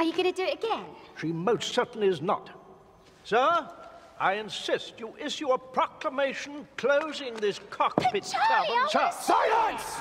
Are you going to do it again? She most certainly is not. Sir, I insist you issue a proclamation closing this cockpit tavern. Sir, silence!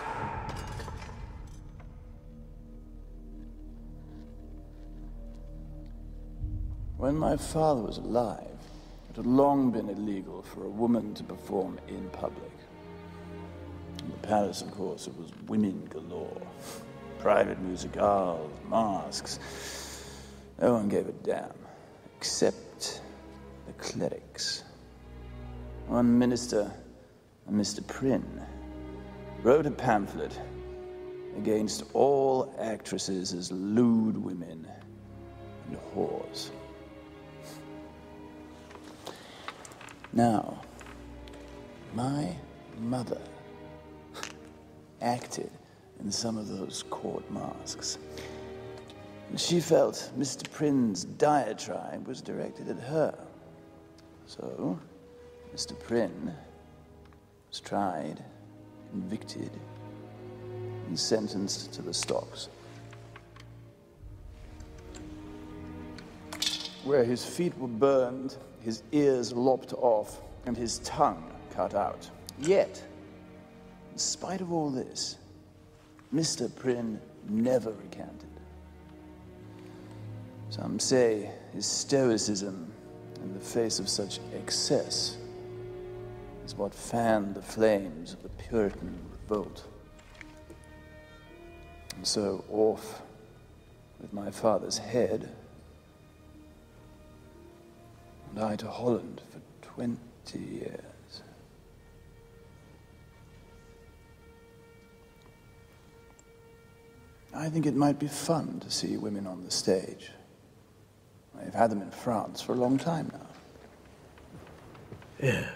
When my father was alive, it had long been illegal for a woman to perform in public. In Paris, of course, it was women galore. Private musicales, masks. No one gave a damn, except the clerics. One minister, a Mr. Prynne, wrote a pamphlet against all actresses as lewd women and whores. Now, my mother acted in some of those court masks. And she felt Mr. Prynne's diatribe was directed at her. So, Mr. Prynne was tried, convicted, and sentenced to the stocks, where his feet were burned, his ears lopped off, and his tongue cut out. Yet, in spite of all this, Mr. Prynne never recanted. Some say his stoicism in the face of such excess is what fanned the flames of the Puritan revolt. And so off with my father's head, and I to Holland for 20 years. I think it might be fun to see women on the stage. I've had them in France for a long time now. Yes.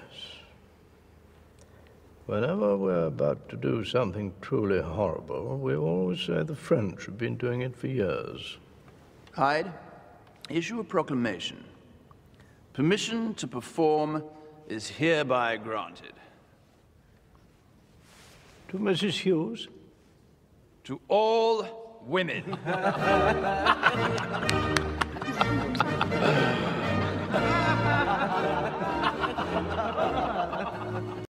Whenever we're about to do something truly horrible, we always say the French have been doing it for years. Hyde, issue a proclamation. Permission to perform is hereby granted. To Mrs. Hughes? To all women.